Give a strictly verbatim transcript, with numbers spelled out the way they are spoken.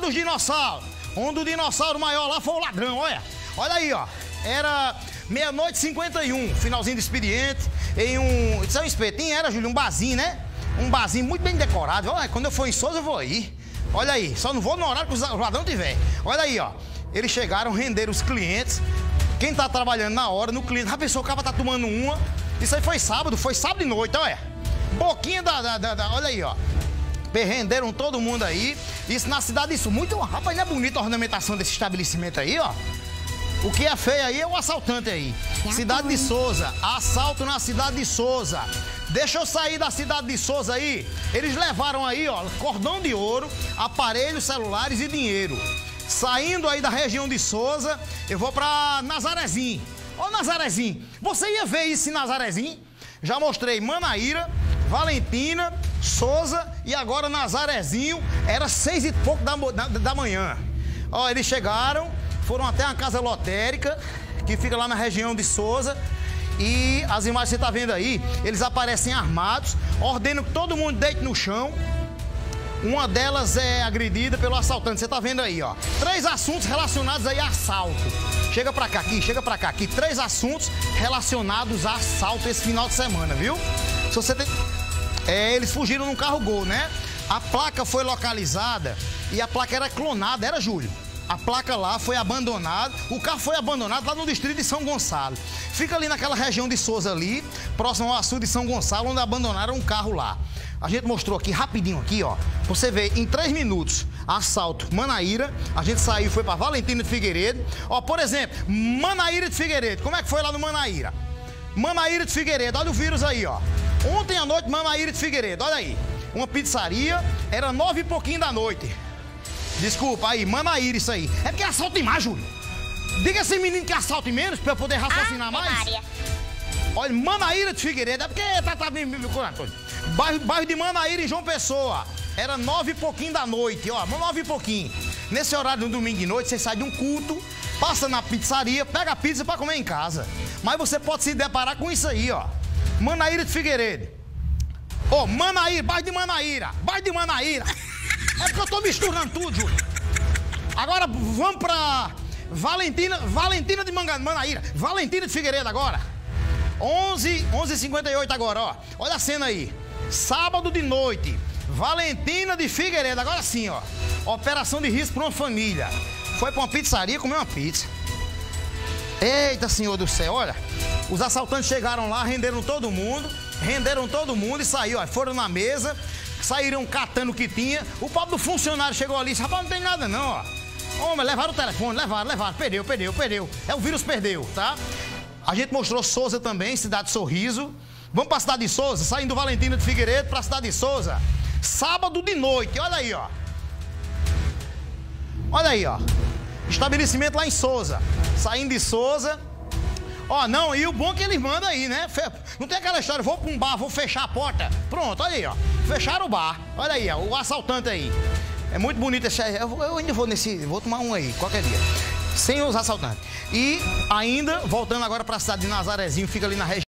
dos dinossauros. Um do dinossauro maior lá foi o ladrão, olha. Olha aí, ó. Era meia-noite e cinquenta e um, finalzinho do expediente, em um... Isso é um espetinho, era, Júlio? Um barzinho, né? Um barzinho muito bem decorado. Olha, quando eu for em Souza, eu vou aí. Olha aí, só não vou no horário que os ladrões tiver. Olha aí, ó. Eles chegaram, renderam os clientes. Quem tá trabalhando na hora, no cliente, a pessoa, o cara tá tomando uma. Isso aí foi sábado, foi sábado de noite, olha. Boquinha da, da, da, da... Olha aí, ó. Renderam todo mundo aí. Isso na cidade, isso muito... Rapaz, não é bonita a ornamentação desse estabelecimento aí, ó. O que é feio aí é o assaltante aí. Cidade de Souza, assalto na cidade de Souza. Deixa eu sair da cidade de Souza aí. Eles levaram aí, ó, cordão de ouro, aparelhos celulares e dinheiro. Saindo aí da região de Souza, eu vou pra Nazarezinho. Ô, Nazarezinho, você ia ver isso em Nazarezinho? Já mostrei Manaíra, Valentina, Souza e agora Nazarezinho. Era seis e pouco da, da, da manhã. Ó, eles chegaram, foram até a casa lotérica, que fica lá na região de Souza. E as imagens que você tá vendo aí, eles aparecem armados, ordenam que todo mundo deite no chão. Uma delas é agredida pelo assaltante, você tá vendo aí, ó. Três assuntos relacionados aí a assalto. Chega pra cá aqui, chega pra cá aqui. Três assuntos relacionados a assalto esse final de semana, viu? Se você tem... É, eles fugiram num carro Gol, né? A placa foi localizada e a placa era clonada, era, Júlio? A placa lá foi abandonada, o carro foi abandonado lá no distrito de São Gonçalo. Fica ali naquela região de Souza ali, próximo ao açude de São Gonçalo, onde abandonaram um carro lá. A gente mostrou aqui, rapidinho aqui, ó. Você vê, em três minutos, assalto Manaíra, a gente saiu e foi pra Valentina de Figueiredo. Ó, por exemplo, Manaíra de Figueiredo, como é que foi lá no Manaíra? Manaíra de Figueiredo, olha o vírus aí, ó. Ontem à noite, Manaíra de Figueiredo, olha aí. Uma pizzaria, era nove e pouquinho da noite. Desculpa, aí, Manaíra isso aí. É porque assalta mais, Júlio. Diga esse menino que assalta menos pra eu poder raciocinar ah, mais. Maria. Olha, Manaíra de Figueiredo, é porque tá, tá me procurando. Bairro, bairro de Manaíra, em João Pessoa. Era nove e pouquinho da noite, ó, nove e pouquinho. Nesse horário, no domingo de noite, você sai de um culto, passa na pizzaria, pega a pizza pra comer em casa. Mas você pode se deparar com isso aí, ó. Manaíra de Figueiredo. Ô, oh, Manaíra, bairro de Manaíra, bairro de Manaíra. É porque eu tô misturando tudo, Júlio. Agora vamos pra Valentina, Valentina de Manga, Manaíra, Valentina de Figueiredo agora. onze, onze e cinquenta e oito agora, ó. Olha a cena aí. Sábado de noite, Valentina de Figueiredo, agora sim, ó. Operação de risco para uma família. Foi pra uma pizzaria comer uma pizza. Eita, senhor do céu, olha. Os assaltantes chegaram lá, renderam todo mundo, renderam todo mundo e saiu, ó. Foram na mesa, saíram catando o que tinha. O pobre do funcionário chegou ali e disse, rapaz, não tem nada não, ó. Homem, levaram o telefone, levaram, levaram. Perdeu, perdeu, perdeu. É, o vírus perdeu, tá? A gente mostrou Souza também, cidade de Sorriso. Vamos pra cidade de Souza, saindo do Valentina de Figueiredo pra cidade de Souza. Sábado de noite, olha aí, ó. Olha aí, ó. Estabelecimento lá em Souza. Saindo de Souza. Ó, não, e o bom que eles mandam aí, né? Não tem aquela história, vou pra um bar, vou fechar a porta. Pronto, olha aí, ó. Fecharam o bar. Olha aí, ó, o assaltante aí. É muito bonito esse... Eu ainda vou nesse... Vou tomar um aí, qualquer dia. Sem os assaltantes. E ainda, voltando agora pra cidade de Nazarezinho, fica ali na região.